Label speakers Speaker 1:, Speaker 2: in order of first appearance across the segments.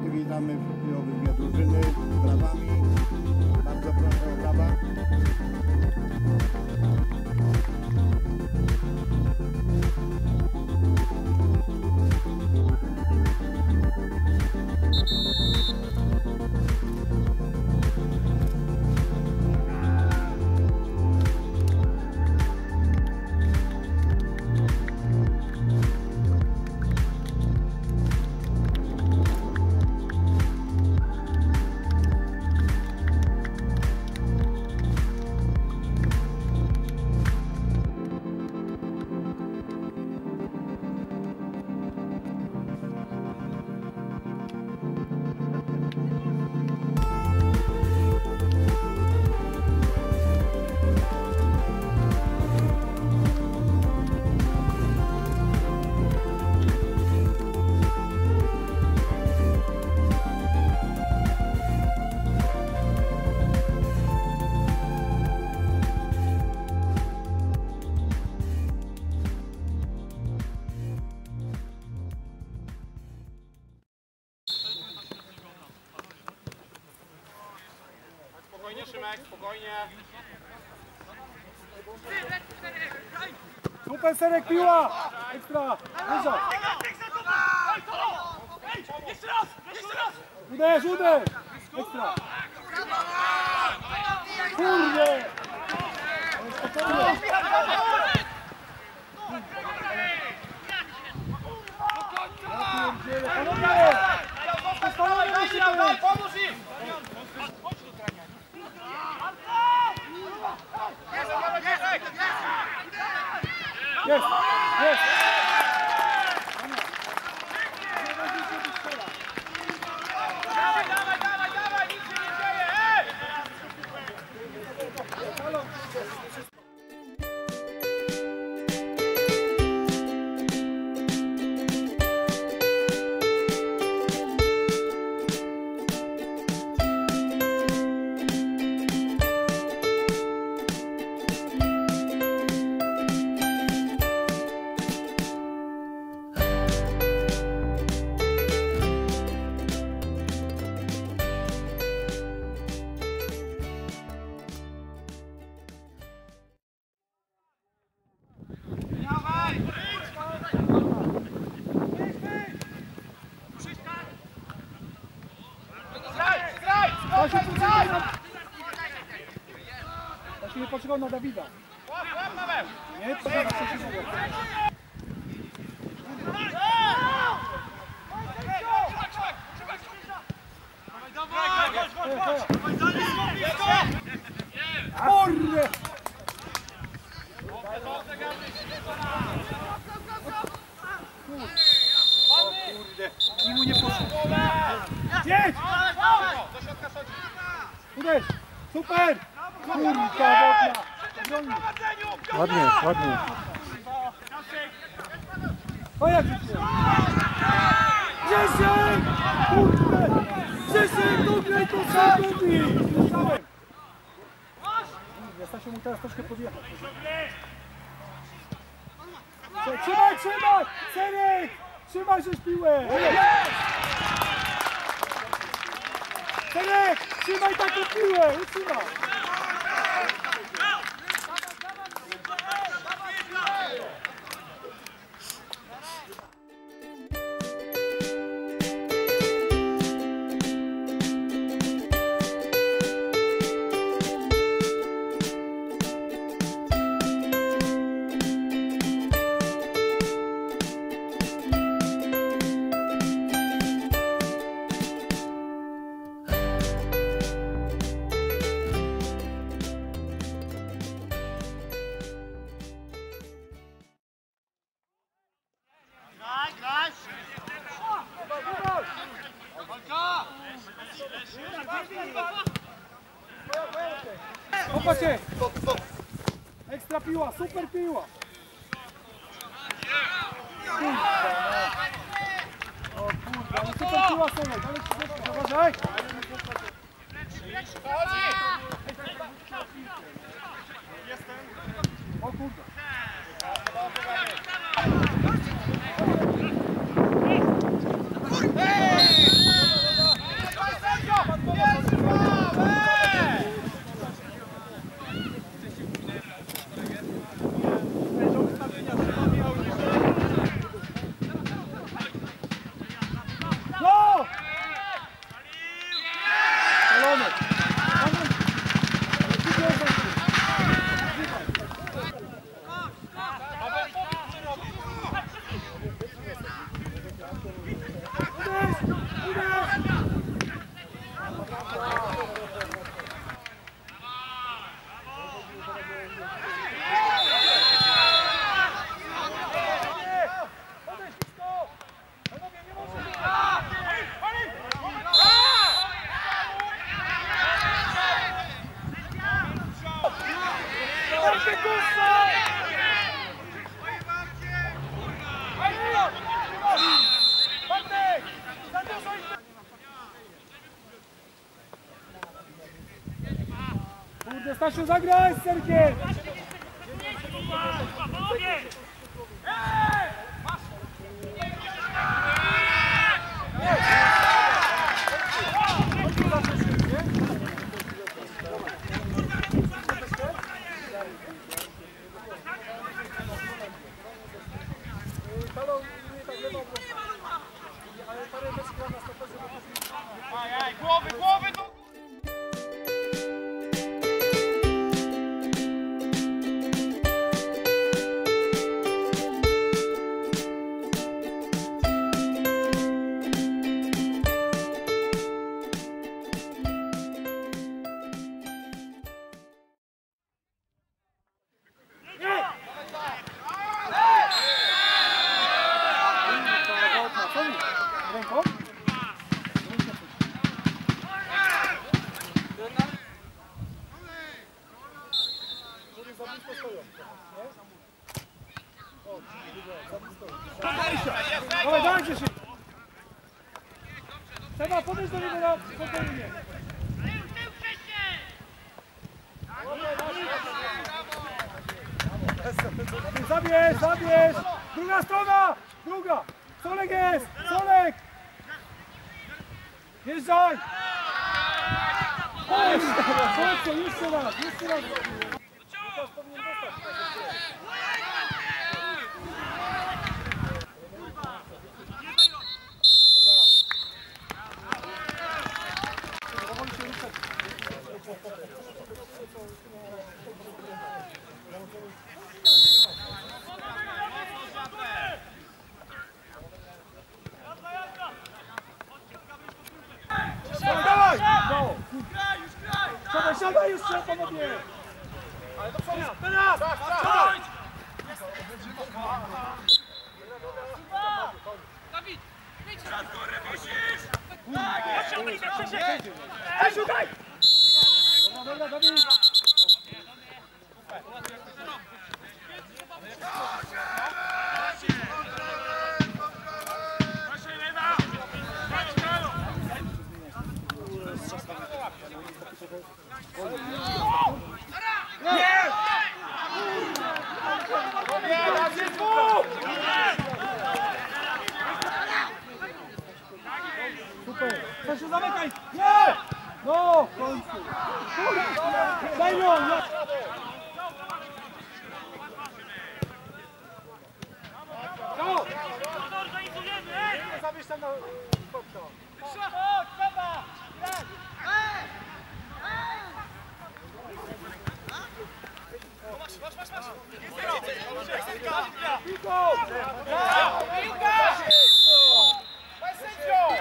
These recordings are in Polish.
Speaker 1: Witamy w dwie drużyny z brawami. Bardzo proszę o brawa.
Speaker 2: Spokojnie, Szymek, spokojnie.
Speaker 3: Super, Serek, piła! Ekstra! Wyżej!
Speaker 2: Jeszcze raz! Jeszcze raz!
Speaker 3: Uderz, uderz! Ekstra! Kurde! Spokojnie! Panowie!
Speaker 2: Pomóż im!
Speaker 3: Jest! Jest!
Speaker 2: Dawaj, dawaj, dawaj, dawaj! Nic się nie dzieje!
Speaker 3: Właśnie nie poczekał na Dawida.
Speaker 2: Łap, Paweł!
Speaker 3: Nie, to zaraz się dzieje. Kurde! Kurde, i mu nie poszło. Jedź!
Speaker 2: Do środka schodzi.
Speaker 3: Uderz! Super! Kurka wodna! Ładnie, ładnie. O jak się Grzesiek! Kurde! Grzesiek, dobre to Sagowi! Słyszałem! Stasiu mu teraz troszkę podjechać. Trzymaj, trzymaj! Serek! Trzymaj żeś piłę! Serek! Trzymaj taką piłę! Utrzymaj! Popatrzcie! Ekstra piła, super piła! O kurde, ale super piła Sonek, ale ci zeszło, uważaj! O kurde! Kurde, Stasiu, zagraj z Serkiem!
Speaker 2: Głowy, głowy tu!
Speaker 3: Ręką? Dawaj, dajcie się! Trzeba podejść do niego na spokojnie. Zabierz, zabierz! Druga strona! Druga! Solek jest! Solek! Jeżdżaj! Chodź! Chodź, jeszcze raz! Jeszcze raz! Łukasz powinien dostać. Dawaj! No! Siadaj, siadaj jeszcze, panowie! Ale do przodu! Teraz!
Speaker 2: Dawid!
Speaker 3: Ej, szukaj! Dobra, dobra, Dawid! Super! Stasiu, zamykaj! Nie! No, w końcu! Daj ją! Go! Zabierz tam na spotka. Piłko!
Speaker 2: Piłka! Bez sędzią!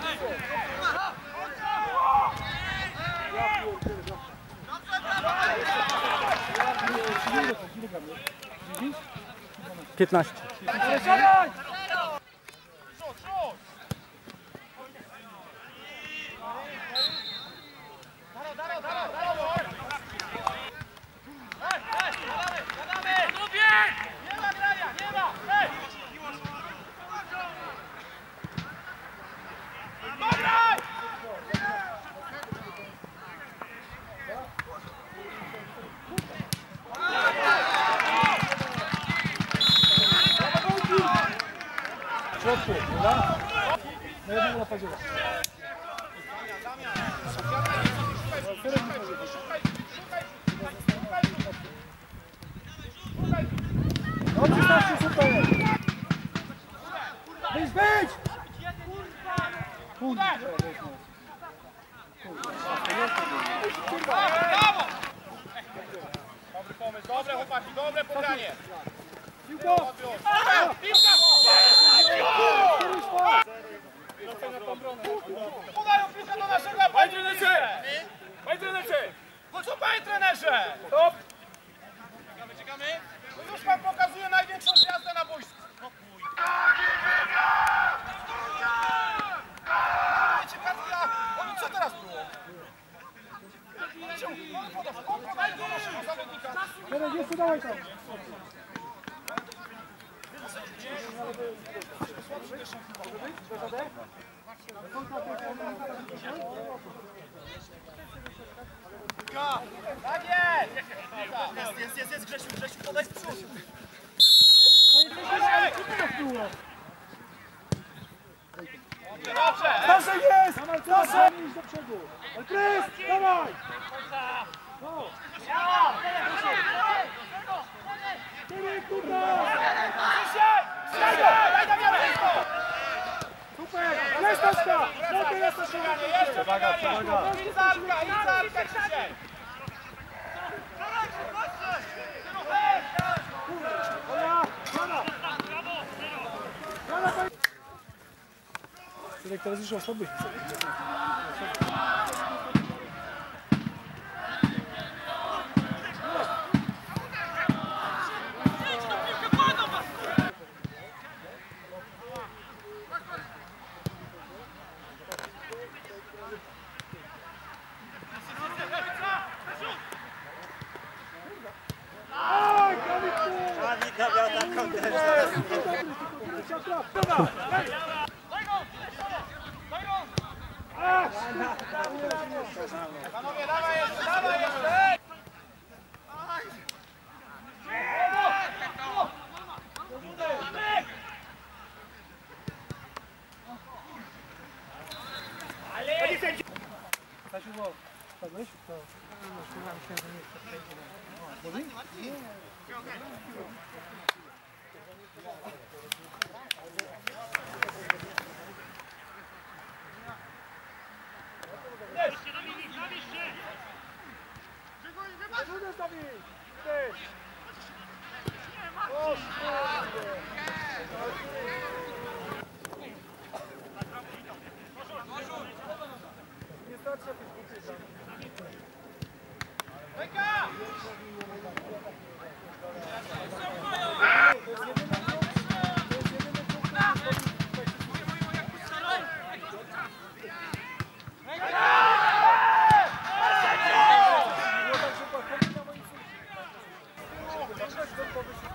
Speaker 3: Ale siadaj!
Speaker 2: Nie ma grania, nie ma! Hej! Dograj!
Speaker 3: W środku, prawda? Na jednego napadzie. Dobrze, Stasiu, super! Wyjdź, wyjdź!
Speaker 2: Brawo! Dobry pomysł, dobre chłopaki, dobre podanie!
Speaker 3: Piłko!
Speaker 2: Piłka! Podają piłkę do naszego, panie trenerze! Panie trenerze! Co panie trenerze? Stop! Czekamy? No już pan pokazuje największą gwiazdę na boisku. Co teraz było?
Speaker 3: Teraz jeszcze dawaj tam!
Speaker 2: Tak jest! Jest, Grzesiu, podaj w przód! Dobrze!
Speaker 3: Staszek jest! Staszek! Idź do przodu! Alpres! Dawaj! No! Tyryk, kurwa! Super! Jest Staszka! No to jest Staszka!
Speaker 2: Jeszcze bieganie! I zarka dzisiaj!
Speaker 3: Tyryk, teraz już osoby.
Speaker 2: Panowie, dawaj jeszcze!
Speaker 3: Stasiu, bo spadłeś? To... Boli? Nie starczy tych kucyka. Powinna moim